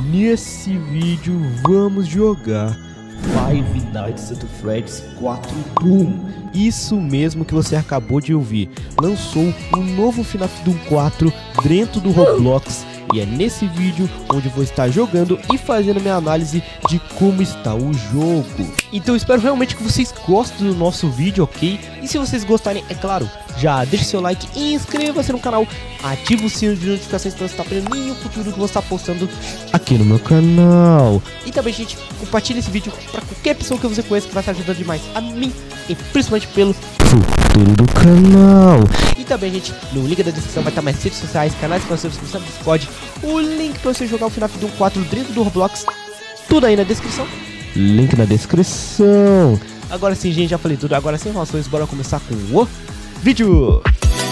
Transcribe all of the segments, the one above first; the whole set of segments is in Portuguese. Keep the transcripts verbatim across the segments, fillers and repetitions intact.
Nesse vídeo vamos jogar Five Nights at Freddy's quatro Doom. Isso mesmo que você acabou de ouvir. Lançou um novo F NAF Doom quatro dentro do Roblox. E é nesse vídeo onde eu vou estar jogando e fazendo minha análise de como está o jogo. Então eu espero realmente que vocês gostem do nosso vídeo, ok? E se vocês gostarem, é claro, já deixe seu like e inscreva-se no canal. Ative o sino de notificações para você estar aprendendo nenhum futuro que eu vou estar postando aqui no meu canal. E também, gente, compartilhe esse vídeo para qualquer pessoa que você conheça, que vai estar ajudando demais a mim e principalmente pelo futuro do canal. E também, gente, no link da descrição vai estar mais redes sociais, canais para você inscrição no Discord, o link para você jogar o F NAF Doom quatro dentro do Roblox, tudo aí na descrição. Link na descrição. Agora sim, gente, já falei tudo. Agora sem enrolações, bora começar com o vídeo.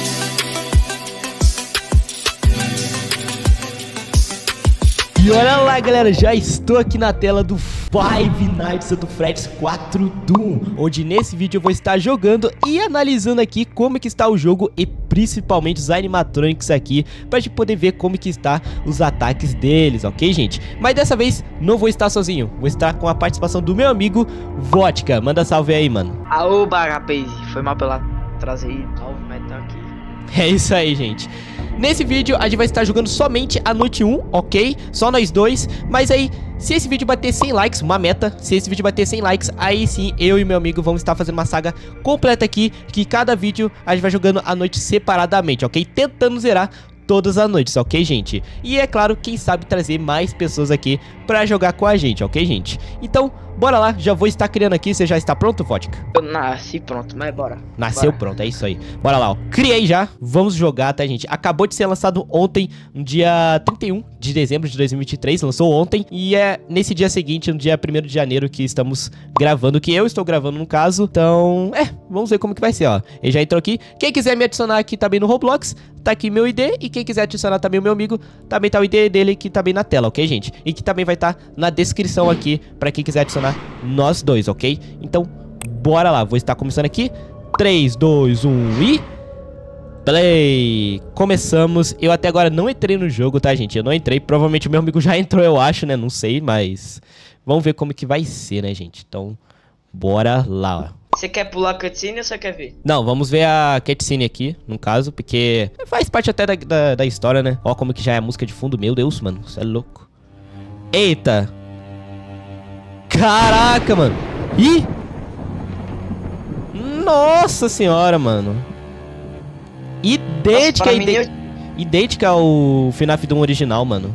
E olha lá, galera, já estou aqui na tela do Five Nights at Freddy's quatro Doom, onde nesse vídeo eu vou estar jogando e analisando aqui como que está o jogo e principalmente os animatronics aqui, pra gente poder ver como que está os ataques deles, ok, gente? Mas dessa vez não vou estar sozinho, vou estar com a participação do meu amigo Vodka. Manda salve aí, mano. Aoba, rapaz, foi mal pela trazer salve, mas tá aqui. É isso aí, gente. Nesse vídeo a gente vai estar jogando somente a noite um, ok? Só nós dois. Mas aí, se esse vídeo bater cem likes, uma meta, se esse vídeo bater cem likes, aí sim, eu e meu amigo vamos estar fazendo uma saga completa aqui, que cada vídeo a gente vai jogando a noite separadamente, ok? Tentando zerar todas as noites, ok, gente? E é claro, quem sabe trazer mais pessoas aqui pra jogar com a gente, ok, gente? Então, bora lá, já vou estar criando aqui. Você já está pronto, Vodka? Eu nasci pronto, mas bora. Nasceu bora. Pronto, é isso aí. Bora lá, ó. Criei já, vamos jogar, tá, gente? Acabou de ser lançado ontem, no dia trinta e um de dezembro de dois mil e vinte e três. Lançou ontem. E é nesse dia seguinte, no dia primeiro de janeiro, que estamos gravando, que eu estou gravando no caso. Então, é, vamos ver como que vai ser, ó. Ele já entrou aqui. Quem quiser me adicionar aqui também no Roblox, tá aqui meu I D. E quem quiser adicionar também o meu amigo, também tá o I D dele aqui também na tela, ok, gente? E que também vai estar tá na descrição aqui, pra quem quiser adicionar nós dois, ok? Então, bora lá, vou estar começando aqui. Três, dois, um e... play! Começamos. Eu até agora não entrei no jogo, tá, gente? Eu não entrei, provavelmente o meu amigo já entrou, eu acho, né? Não sei, mas... vamos ver como que vai ser, né, gente? Então, bora lá, ó. Você quer pular a cutscene ou você quer ver? Não, vamos ver a cutscene aqui, no caso, porque faz parte até da, da, da história, né? Ó como que já é a música de fundo. Meu Deus, mano, você é louco. Eita! Caraca, mano! Ih! Nossa senhora, mano! Idêntica, Nossa, idêntica, eu... idêntica ao F NAF Doom original, mano.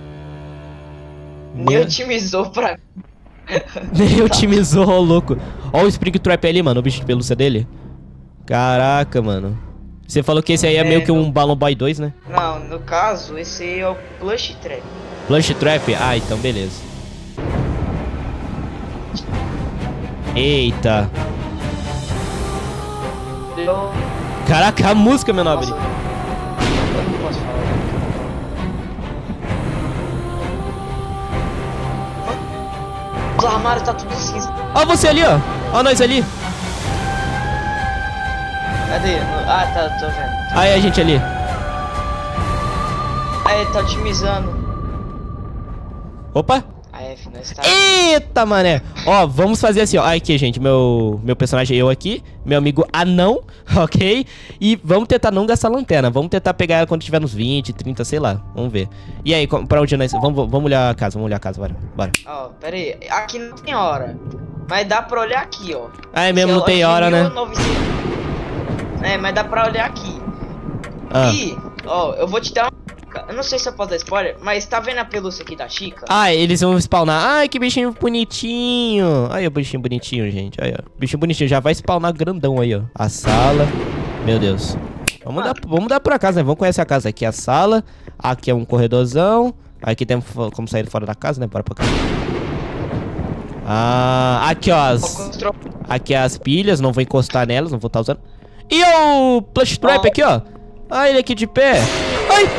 Nem otimizou pra... Nem otimizou, louco. Ó o Springtrap ali, mano, o bicho de pelúcia dele. Caraca, mano. Você falou que esse aí é, é meio que um no... Balloon Boy dois, né? Não, no caso, esse aí é o Plush Trap. Plush Trap? Ah, então beleza. Eita. Eu... Caraca, a música, meu nobre. Nossa, eu não posso falar. Os armários tá tudo cinza. Ó você ali, ó. Ó nós ali. Cadê? Ah, tá, tô vendo. Aí a gente ali. Aí, tá otimizando. Opa. A F, nós tá... Eita, mané. Ó, vamos fazer assim, ó. Aí aqui, gente, meu, meu personagem eu aqui. Meu amigo anão, ok? E vamos tentar não gastar lanterna. Vamos tentar pegar ela quando tiver nos vinte, trinta, sei lá. Vamos ver. E aí, pra onde nós... Vamos, vamos olhar a casa, vamos olhar a casa, bora. Bora. Ó, pera aí. Aqui não tem hora. Mas dá pra olhar aqui, ó. Ah, é mesmo, não tem hora, né? É, mas dá pra olhar aqui. Ah. E, ó, eu vou te dar uma... Eu não sei se eu posso dar spoiler, mas tá vendo a pelúcia aqui da Chica? Ah, eles vão spawnar. Ai, que bichinho bonitinho. Aí, o bichinho bonitinho, gente. Aí, ó. Bichinho bonitinho. Já vai spawnar grandão aí, ó. A sala. Meu Deus. Vamos, dar, vamos dar pra casa, né? Vamos conhecer a casa. Aqui é a sala. Aqui é um corredorzão. Aqui tem como sair fora da casa, né? Bora pra cá. Ah, aqui, ó. As, aqui é as pilhas. Não vou encostar nelas. Não vou estar usando. E o Plush Trap aqui, ó. Ah, ele aqui de pé. Ai!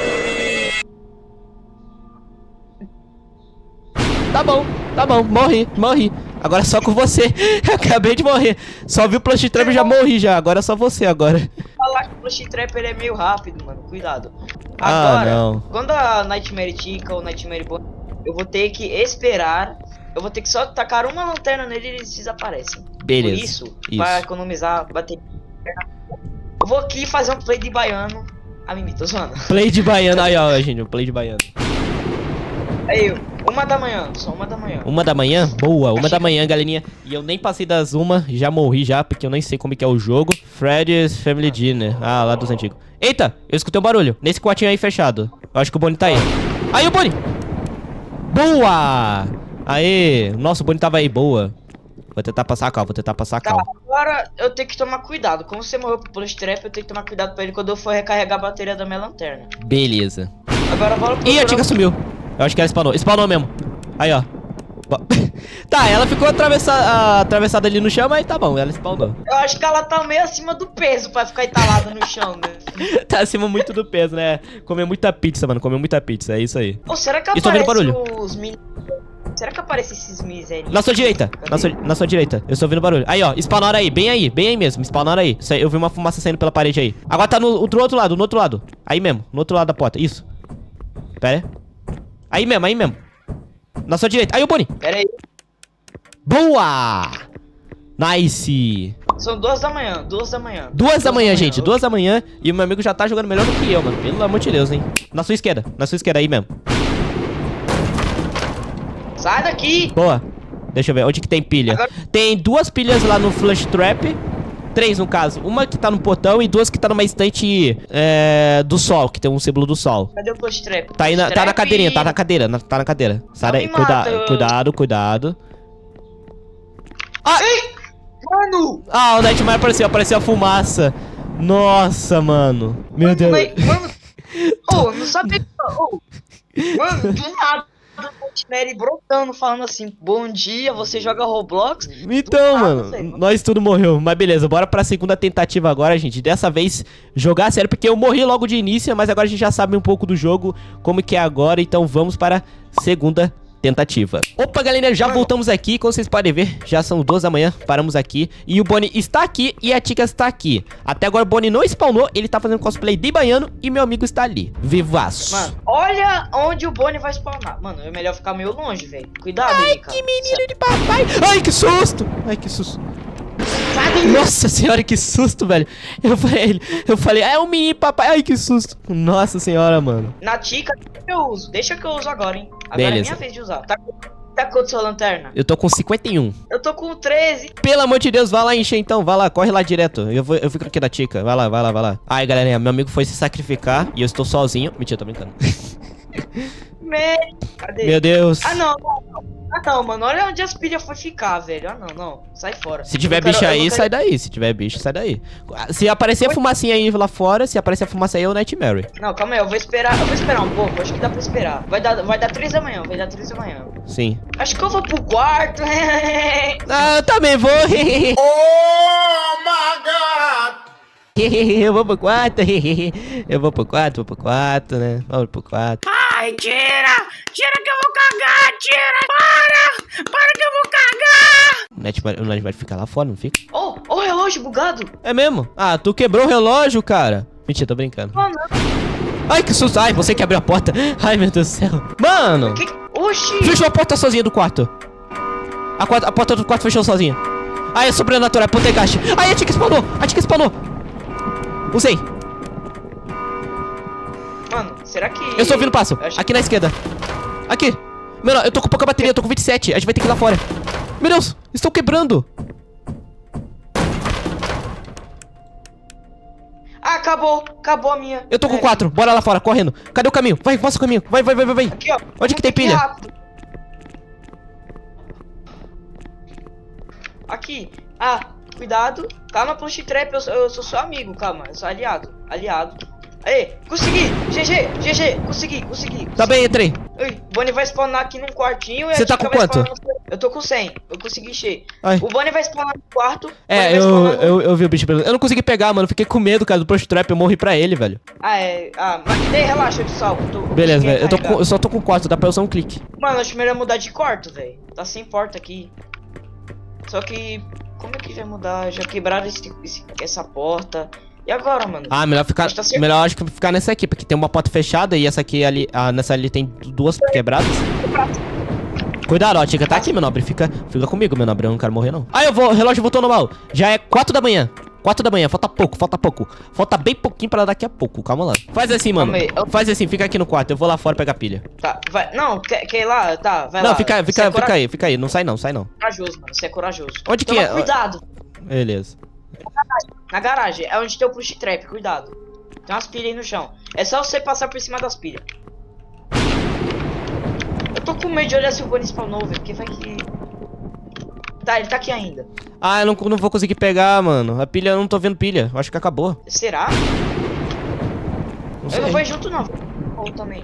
Tá bom, tá bom, morri, morri. Agora é só com você. Acabei de morrer. Só vi o Plush Trap e já morri já. Agora é só você agora. Falar que o Plush Trap ele é meio rápido, mano. Cuidado. Ah, Agora, não. quando a Nightmare Chica ou Nightmare Bonnie eu vou ter que esperar. Eu vou ter que só tacar uma lanterna nele e eles desaparecem. Beleza. Por isso, isso. pra economizar bateria. Eu vou aqui fazer um play de baiano. Ah, mimi, tô zoando. Play de baiano. Aí, ó, gente, o play de baiano. Aí, uma da manhã, só uma da manhã. Uma da manhã? Boa, uma da manhã, galerinha. E eu nem passei das uma, já morri já, porque eu nem sei como que é o jogo. Freddy's Family Dinner. Ah, lá dos antigos. Eita, eu escutei um barulho. Nesse quartinho aí fechado. Eu acho que o Bonnie tá aí. Aí, o Bonnie! Boa! Aê! Nossa, o Bonnie tava aí, boa. Vou tentar passar a cal, vou tentar passar a Tá, cal. agora eu tenho que tomar cuidado. Como você morreu pro Plus Trap, eu tenho que tomar cuidado pra ele quando eu for recarregar a bateria da minha lanterna. Beleza. Agora bora pro. Ih, a Tica sumiu. Eu acho que ela spawnou. Spawnou mesmo. Aí, ó. Tá, ela ficou atravessada, atravessada ali no chão, mas tá bom, ela spawnou. Eu acho que ela tá meio acima do peso pra ficar entalada no chão, né? Tá acima muito do peso, né? Comer muita pizza, mano. Comer muita pizza, é isso aí. Ou será que E tô ouvindo aparece barulho. os mini... Será que aparece esses misérios? Na sua direita, na sua, na sua direita. Eu estou ouvindo barulho. Aí, ó, spawnaram aí, bem aí, bem aí mesmo. Spawnaram aí. Isso aí, eu vi uma fumaça saindo pela parede aí. Agora tá no do outro lado, no outro lado. Aí mesmo, no outro lado da porta. Isso. Pera aí. Aí mesmo, aí mesmo. Na sua direita. Aí, o Bonnie. Pera aí. Boa! Nice! São duas da manhã, duas da manhã. Duas da manhã, gente, ok. duas da manhã. E o meu amigo já tá jogando melhor do que eu, mano. Pelo amor de Deus, hein. Na sua esquerda, na sua esquerda aí mesmo. Sai daqui! Boa. Deixa eu ver, onde que tem pilha? Agora... Tem duas pilhas lá no Flush Trap. Três, no caso. Uma que tá no portão e duas que tá numa estante é, do sol, que tem um símbolo do sol. Cadê o Plus Trap? Tá aí na, Plus tá na Trap? cadeirinha, tá na cadeira, na, tá na cadeira. Sai Não daí, me cuida, mata, eu- cuidado, cuidado. Ah! Ei! Mano! Ah, o Nightmare apareceu, apareceu a fumaça. Nossa, mano. Meu Deus. Mano, oh, não sabia que... Oh, mano, do nada, o Nightmare brotando, falando assim, bom dia, você joga Roblox? Então, nada, mano, velho. nós tudo morreu. Mas beleza, bora pra segunda tentativa agora, gente. Dessa vez, jogar a sério, porque eu morri logo de início, mas agora a gente já sabe um pouco do jogo, como que é agora. Então vamos para a segunda tentativa. Opa, galera, já voltamos aqui. Como vocês podem ver, já são duas da manhã. Paramos aqui. E o Bonnie está aqui e a Tica está aqui. Até agora o Bonnie não spawnou. Ele tá fazendo cosplay de baiano e meu amigo está ali. Vivaço. Mano, olha onde o Bonnie vai spawnar. Mano, é melhor ficar meio longe, velho. Cuidado, Ai, Mika. que menino de papai. Ai, que susto. Ai, que susto. Sai daí. Nossa senhora, que susto, velho. Eu falei, eu falei, é um menino papai. Ai, que susto. Nossa senhora, mano. Na Tica, deixa que eu uso. Deixa que eu uso agora, hein. Agora Beleza. é minha vez de usar. Tá, tá com a sua lanterna? Eu tô com cinquenta e um. Eu tô com treze. Pelo amor de Deus, vai lá encher então. Vai lá, corre lá direto. Eu, vou, eu fico aqui da Tica. Vai lá, vai lá, vai lá. Ai, galerinha, meu amigo foi se sacrificar e eu estou sozinho. Mentira, tô brincando. Me... Cadê? Meu Deus. Ah, não, não, não. Ah, não, mano. Olha onde as pilhas foi ficar, velho. Ah, não, não. Sai fora. Se tiver Eu quero- bicho eu aí, não quero- sai daí. Se tiver bicho, sai daí. Se aparecer a fumacinha aí lá fora, se aparecer a fumaça aí, é o Nightmare. Não, calma aí. Eu vou esperar. Eu vou esperar um pouco. Acho que dá pra esperar. Vai dar, vai dar três da manhã. Vai dar três da manhã. Sim. Acho que eu vou pro quarto. Ah, eu também vou. Oh my god! Eu vou pro quarto. Eu vou pro quarto, vou pro quarto, né? Vamos pro quarto. Ai, tira! Tira que eu vou cagar! Tira! Para! Para que eu vou cagar! O Nightmare, o Nightmare fica lá fora, não fica? Oh, oh, relógio bugado. É mesmo? Ah, tu quebrou o relógio, cara. Mentira, tô brincando. Mano, Ai, que susto. Ai, você que abriu a porta. Ai, meu Deus do céu. Mano, que... Oxi. fechou a porta sozinha do quarto. A, quarta, a porta do quarto fechou sozinha. Ai, é sobrenatural, é poltergeist. Ai, a Tica spawnou. A Tica spawnou. Usei. Mano, será que... Eu estou ouvindo passo. Eu acho- Aqui na esquerda. Aqui. Mano, eu tô com pouca bateria, eu tô com vinte e sete. A gente vai ter que ir lá fora. Meu Deus, estou quebrando. Ah, acabou. Acabou a minha. Eu tô com É, quatro. Bora lá fora, correndo. Cadê o caminho? Vai, mostra o caminho. Vai, vai, vai, vai, vai. Aqui, ó. Onde que tem pilha? Rápido. Aqui. Ah, cuidado. Calma, Plush Trap. Eu, sou- eu sou seu amigo, calma. Eu sou aliado. Aliado. Aê, consegui! G G, G G, consegui, consegui. Tá bem, entrei. Oi, o Bonnie vai spawnar aqui num quartinho e Você a tá Tica com vai quanto? spawnar no- Eu tô com cem. Eu consegui encher. Ai. O Bonnie vai spawnar no quarto. o Bonnie É, vai eu, spawnar no- eu, eu vi o bicho pegando. Eu não consegui pegar, mano. Fiquei com medo, cara, do Plush Trap. Eu morri pra ele, velho. Ah, é. Ah, mas ei, relaxa, eu te salvo. eu tô- eu Beleza, consegui velho. Eu, tô recarregar. com- eu só tô com quatro. Dá pra eu usar um clique. Mano, acho melhor mudar de quarto, velho. Tá sem porta aqui. Só que... Como é que vai mudar? Já quebraram esse, esse- essa porta. E agora, mano? Ah, melhor ficar. Tá certo. Melhor acho que ficar nessa aqui, porque tem uma porta fechada e essa aqui ali. Ah, nessa ali tem duas quebradas. Cuidado, ó, Tica, tá aqui, meu nobre. Fica, fica comigo, meu nobre. Eu não quero morrer, não. Ah, eu vou. O relógio voltou normal. Já é quatro da manhã. quatro da manhã, falta pouco, falta pouco. Falta bem pouquinho pra daqui a pouco, calma lá. Faz assim, mano. Calma aí, eu- Faz assim, fica aqui no quarto. Eu vou lá fora pegar pilha. Tá, vai. Não, quer, quer ir lá? Tá, vai lá. Não, fica, Você fica, é fica aí, fica aí. Não sai não, sai não. corajoso, mano. Você é corajoso. Onde que Toma é? cuidado. Beleza. Na garagem, é onde tem o push trap, cuidado. Tem umas pilhas aí no chão. É só você passar por cima das pilhas. Eu tô com medo de olhar se o Bonnie spawnou, velho, porque vai que... Tá, ele tá aqui ainda. Ah, eu não, não vou conseguir pegar, mano. A pilha, eu não tô vendo pilha. Eu acho que acabou. Será? Não Eu sei. não vou junto, não. Ou também.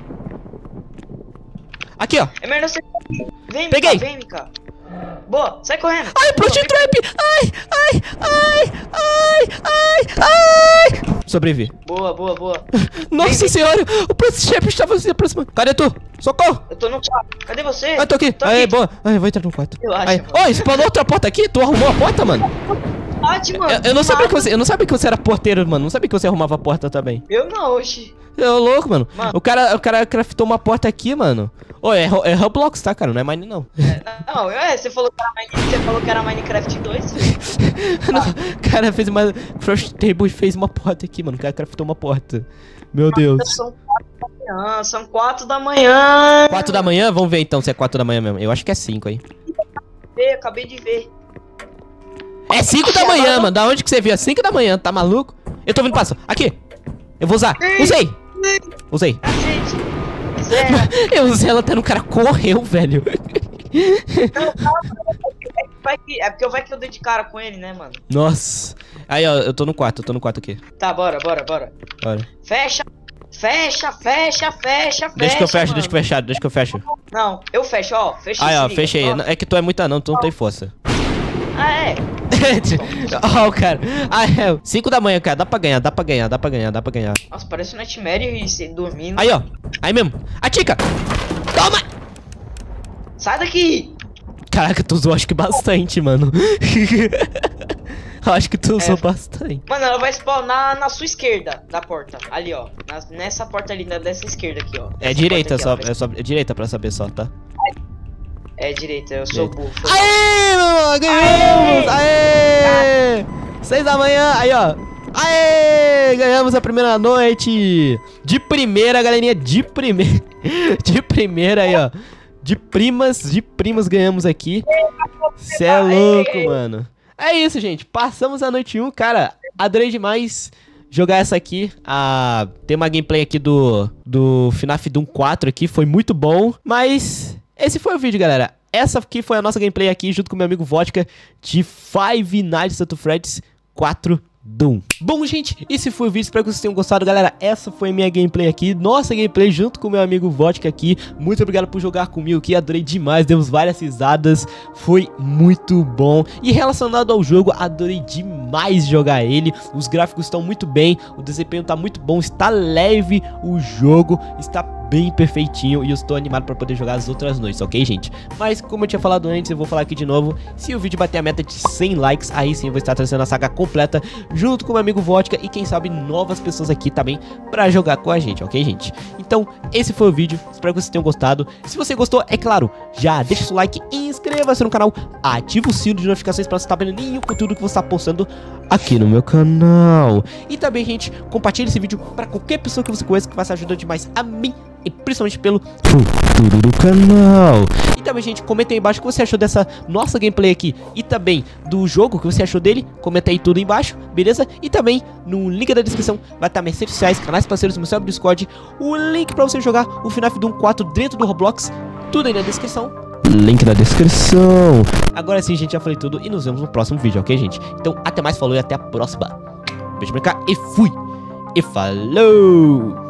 Aqui, ó. É melhor você... Vem, Peguei. Mika, vem, Mika. Boa, sai correndo. Ai, Protein Trap! Ai, ai, ai, ai, ai, ai! Sobrevivi. Boa, boa, boa. Nossa Vem, vem. senhora! O Protein Trap estava se aproximando. Cadê tu? Socorro! Eu tô no quarto. Cadê você? Ah, tô aqui. Tô Aí, aqui. boa. Ai, eu vou entrar no quarto. Relaxa, Ai. mano. Oi, spawnou outra porta aqui? Tu arrumou a porta, mano? Bate, mano. Eu, eu não sabia que Mata. você, eu não sabia que você era porteiro, mano. Não sabia que você arrumava a porta também. Eu não, oxi. Eu louco, mano. Mano. O cara, o cara craftou uma porta aqui, mano. Ô, é, Ro- é Roblox, tá, cara? Não é Mine, não. É, não, é, você falou que era, Mine- você falou que era Minecraft dois. Não, o cara fez uma... Frost Table fez uma porta aqui, mano. O cara craftou uma porta. Meu Deus. São quatro da manhã, são quatro da manhã. quatro da manhã? Vamos ver então se é quatro da manhã mesmo. Eu acho que é cinco aí. Ver, acabei de ver. É cinco da manhã, mano. Da onde que você viu? É cinco da manhã, tá maluco? Eu tô vindo passo. Aqui. Eu vou usar. Usei. Usei. Cacete. Zero. Eu usei ela até no cara correu, velho. Vai que- É porque vai que eu dei de cara com ele, né, mano? Nossa. Aí, ó, eu tô no quarto, eu tô no quarto aqui. Tá, bora, bora, bora. Olha. Fecha, fecha, fecha, fecha, Deixa que eu fecho, mano. deixa que eu fechar, deixa que eu fecho. Não, eu fecho, ó. Fecha Aí, e ó, se liga, fechei. ó. É que tu é muita não, tu não tem força. Ah, é? Ó, o cara. Ah, é. cinco da manhã, cara. Dá pra ganhar, dá pra ganhar, dá pra ganhar, dá pra ganhar. Nossa, parece um Nightmare e você dormindo. Aí, ó. Aí mesmo. A Tica. Toma. Sai daqui! Caraca, tu usou acho que bastante, mano. Eu acho que tu usou É. bastante. Mano, ela vai spawnar na sua esquerda da porta. Ali, ó. Na- nessa porta ali, na- dessa esquerda aqui, ó. É Essa direita porta só, aqui, ela é só é direita pra saber só, tá? vai- É direita, eu sou Direita. burro. foi Aê, meu irmão, ganhamos! Aê! Seis da manhã, aí, ó. Aê! Ganhamos a primeira noite! De primeira, galerinha, de primeira. De primeira aí, ó. De primas, de primas ganhamos aqui. Cê é louco, mano. É isso, gente. Passamos a noite um, cara. Adorei demais jogar essa aqui. Ah, tem uma gameplay aqui do, do FNAF Doom quatro aqui. Foi muito bom. Mas esse foi o vídeo, galera. Essa aqui foi a nossa gameplay aqui, junto com meu amigo Vodka, de Five Nights at Freddy's quatro Doom. Bom, gente, esse foi o vídeo, espero que vocês tenham gostado, galera. Essa foi a minha gameplay aqui, nossa gameplay junto com meu amigo Vodka aqui. Muito obrigado por jogar comigo aqui, adorei demais, demos várias risadas, foi muito bom. E relacionado ao jogo, adorei demais jogar ele, os gráficos estão muito bem, o desempenho tá muito bom, está leve o jogo, está bem perfeitinho e eu estou animado para poder jogar as outras noites, ok, gente? Mas como eu tinha falado antes, eu vou falar aqui de novo, se o vídeo bater a meta de cem likes, aí sim eu vou estar trazendo a saga completa junto com o meu amigo Vodka e quem sabe novas pessoas aqui também para jogar com a gente, ok, gente? Então, esse foi o vídeo, espero que vocês tenham gostado. Se você gostou, é claro, já deixa seu like, inscreva-se no canal, ativa o sino de notificações para você estar vendo nenhum conteúdo que você está postando aqui no meu canal. E também, gente, compartilhe esse vídeo para qualquer pessoa que você conheça que vai se ajudar demais a mim e principalmente pelo futuro do canal. E também, gente, comenta aí embaixo o que você achou dessa nossa gameplay aqui e também do jogo, o que você achou dele. Comenta aí tudo aí embaixo, beleza? E também no link da descrição vai estar minhas redes sociais, canais parceiros, meu server do Discord, o link pra você jogar o FNAF Doom quatro dentro do Roblox, tudo aí na descrição. Link na descrição. Agora sim, gente, já falei tudo e nos vemos no próximo vídeo, ok, gente? Então, até mais, falou e até a próxima. Beijo pra cá e fui. E falou!